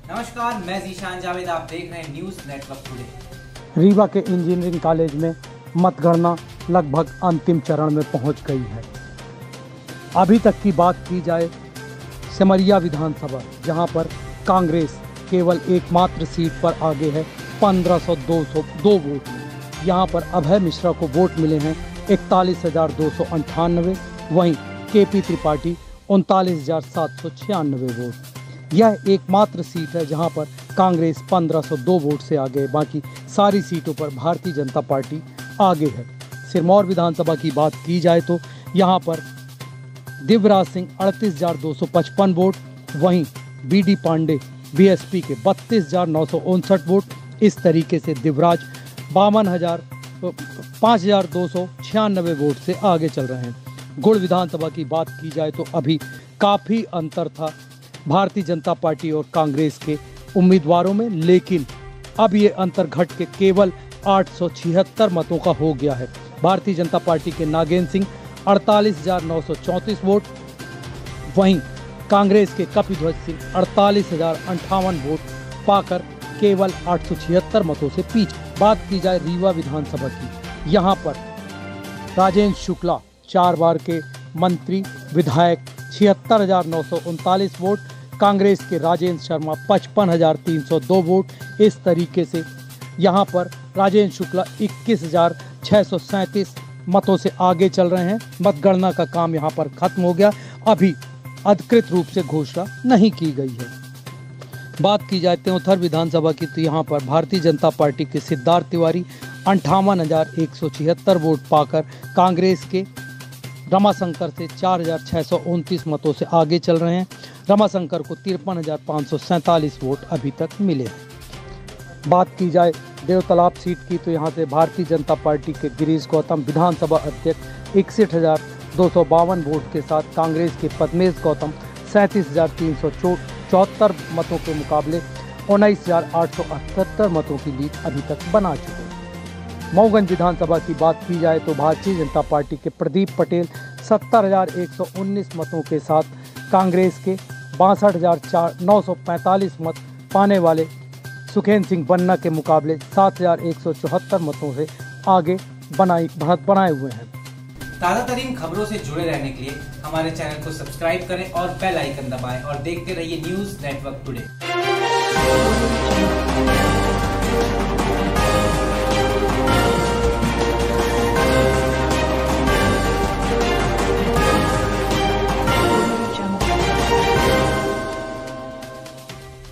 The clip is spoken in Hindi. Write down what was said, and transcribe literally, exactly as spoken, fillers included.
नमस्कार, मैं जीशान जावेद, आप देख रहे हैं न्यूज नेटवर्क टुडे। रीवा के इंजीनियरिंग कॉलेज में मतगणना लगभग अंतिम चरण में पहुंच गई है। अभी तक की बात की जाए सिमरिया विधानसभा, जहां पर कांग्रेस केवल एकमात्र सीट पर आगे है पंद्रह सौ दो सौ दो वोट में। यहां पर अभय मिश्रा को वोट मिले हैं इकतालीस हजार दो सौ अंठानवे, वहीं के पी त्रिपाठी उनतालीस हजार सात सौ छियानवे वोट। यह एकमात्र सीट है जहां पर कांग्रेस पंद्रह सौ दो वोट से आगे है। बाकी सारी सीटों पर भारतीय जनता पार्टी आगे है। सिरमौर विधानसभा की बात की जाए तो यहां पर दिव्यराज सिंह अड़तीस हजार दो सौ पचपन वोट, वहीं B D Pandey B S P के बत्तीस हजार नौ सौ उनसठ वोट। इस तरीके से दिव्यराज बावन हजार पाँच हजार दो सौ छियानवे वोट से आगे चल रहे हैं। गुड़ विधानसभा की बात की जाए तो अभी काफ़ी अंतर था भारतीय जनता पार्टी और कांग्रेस के उम्मीदवारों में, लेकिन अब ये अंतर घट के केवल आठ सौ छिहत्तर मतों का हो गया है। भारतीय जनता पार्टी के नागेंद्र सिंह अड़तालीस हजार नौ सौ चौंतीस वोट, वहीं कांग्रेस के कपिध्वज सिंह अड़तालीस हजार अंठावन वोट पाकर केवल आठ सौ छिहत्तर मतों से पीछे। बात की जाए रीवा विधानसभा की, यहाँ पर राजेंद्र शुक्ला चार बार के मंत्री विधायक छिहत्तर हजार नौ सौ उनतालीस वोट, कांग्रेस के राजेंद्र शर्मा पचपन हजार तीन सौ दो वोट। इस तरीके से यहाँ पर राजेंद्र शुक्ला इक्कीस हजार छः सौ सैंतीस मतों से आगे चल रहे हैं। मतगणना का काम यहाँ पर खत्म हो गया, अभी अधिकृत रूप से घोषणा नहीं की गई है। बात की जाए त्योंथर विधानसभा की तो यहाँ पर भारतीय जनता पार्टी के सिद्धार्थ तिवारी अंठावन हजार एक सौ छिहत्तर वोट पाकर कांग्रेस के रमाशंकर से चार हजार छः सौ उनतीस मतों से आगे चल रहे हैं। रमाशंकर को तिरपन हजार पाँच सौ सैंतालीस वोट अभी तक मिले हैं। बात की जाए देवतालाब सीट की तो यहाँ से भारतीय जनता पार्टी के गिरीश गौतम विधानसभा अध्यक्ष इकसठ हजार दो सौ बावन वोट के साथ कांग्रेस के पद्मेश गौतम सैंतीस हजार तीन सौ चौहत्तर मतों के मुकाबले उन्नीस हजार आठ सौ अठहत्तर मतों की लीड अभी तक बना चुके हैं। मऊगंज विधानसभा की बात की जाए तो भारतीय जनता पार्टी के प्रदीप पटेल सत्तर हजार एक सौ उन्नीस मतों के साथ कांग्रेस के बासठ हजार चार नौ सौ पैंतालीस मत पाने वाले सुखेंद्र सिंह बन्ना के मुकाबले सात हजार एक सौ चौहत्तर मतों से आगे बनाई बढ़त बनाए हुए हैं। ताज़ा तरीन खबरों से जुड़े रहने के लिए हमारे चैनल को सब्सक्राइब करें और बेल आइकन दबाएं और देखते रहिए न्यूज नेटवर्क टुडे।